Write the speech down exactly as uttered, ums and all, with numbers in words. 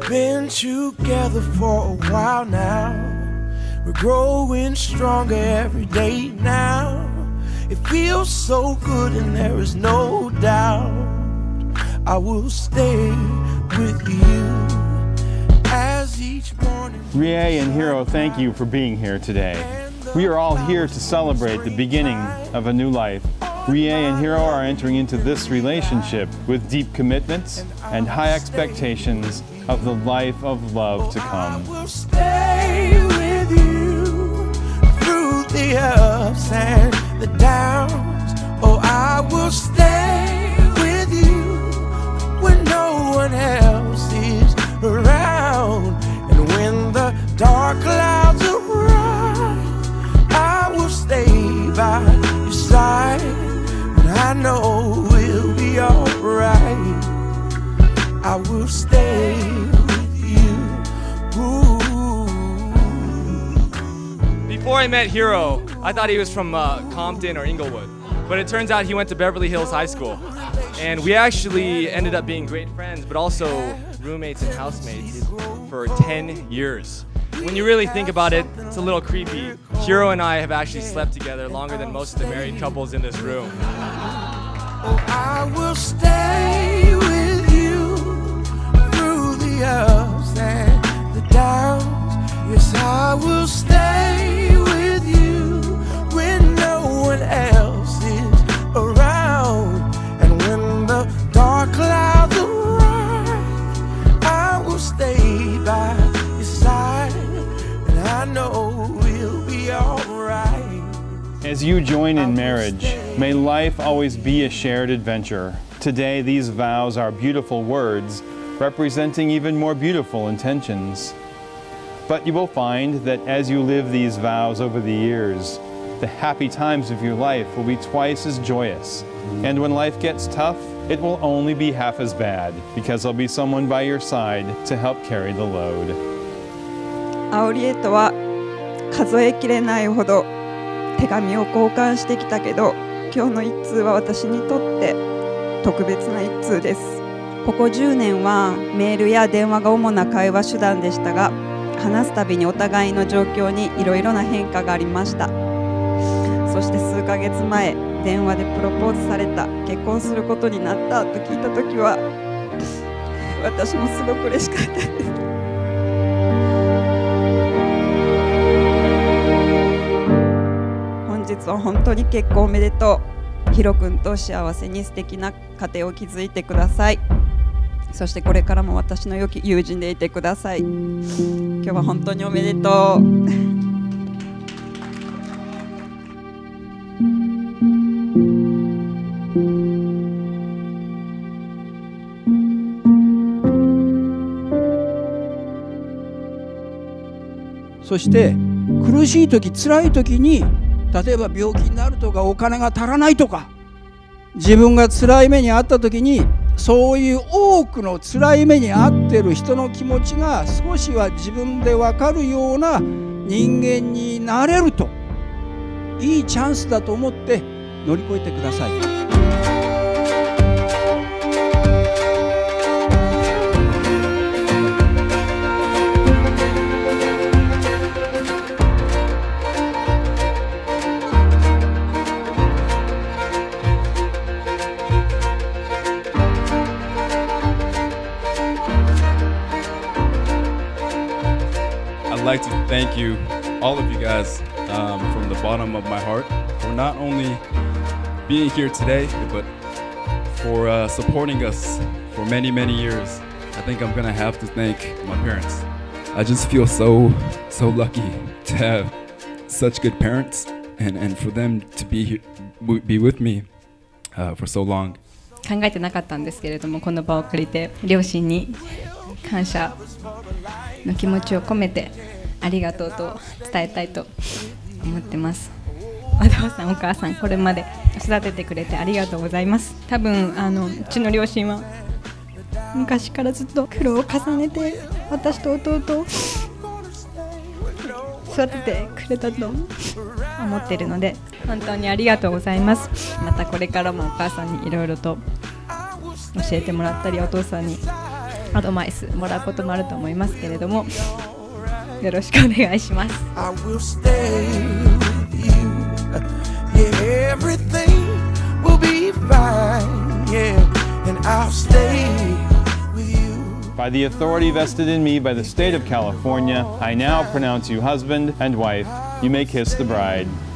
been together for a while now. We're growing stronger every day now. It feels so good and there is no doubt I will stay with you as each morning. Rie and Hiro, thank you for being here today. We are all here to celebrate the beginning of a new life. Rie and Hiro are entering into this relationship with deep commitments and high expectations of the life of love to come. I will stay with you through the ups and the downs. Oh, I will stay with you when no one else is around. And when the dark clouds arise, I will stay by your side. And I know we'll be alright. I will stay with you. Ooh. Before I met Hiro, I thought he was from uh, Compton or Inglewood, but it turns out he went to Beverly Hills High School. And we actually ended up being great friends, but also roommates and housemates for ten years. When you really think about it, it's a little creepy. Hiro and I have actually slept together longer than most of the married couples in this room. Oh, I will stay with you through the ups and the downs. Yes, I will stay with you when no one else is around. And when the dark clouds arise, I will stay by your side. And I know we'll be alright. As you join in marriage, may life always be a shared adventure. Today, these vows are beautiful words, representing even more beautiful intentions. But you will find that as you live these vows over the years, the happy times of your life will be twice as joyous. And when life gets tough, it will only be half as bad, because there'll be someone by your side to help carry the load. アオリエとは数えきれないほど手紙を交換してきたけど、今日の一通は私にとって特別な一通です。ここじゅうねんはメールや電話が主な会話手段でしたが、話すたびにお互いの状況にいろいろな変化がありました。そして数ヶ月前、電話でプロポーズされた、結婚することになったと聞いたときは、私もすごく嬉しかったです。本日は本当に結婚おめでとう。ヒロ君と幸せに素敵な家庭を築いてください。そしてこれからも私の良き友人でいてください。今日は本当におめでとう。 そして苦しい時、辛い時に、例えば病気になるとかお金が足らないとか、自分が辛い目にあった時に、そういう多くの辛い目に遭っている人の気持ちが少しは自分で分かるような人間になれると、いいチャンスだと思って乗り越えてください。 I'd like to thank you, all of you guys, um, from the bottom of my heart, for not only being here today, but for uh, supporting us for many, many years. I think I'm gonna have to thank my parents. I just feel so, so lucky to have such good parents, and, and for them to be here, be with me uh, for so long. 考えてなかったんですけれども、この場を借りて両親に感謝の気持ちを込めてありがとうと伝えたいと思ってます。お父さんお母さん、これまで育ててくれてありがとうございます。多分あのうちの両親は昔からずっと苦労を重ねて私と弟を育ててくれたと思っているので、本当にありがとうございます。またこれからもお母さんにいろいろと教えてもらったり、お父さんにアドバイスもらうこともあると思いますけれども、よろしくお願いします。 I will stay with you. Yeah, everything will be fine. Yeah, and I'll stay with you. By the authority vested in me by the state of California, I now pronounce you husband and wife. You may kiss the bride.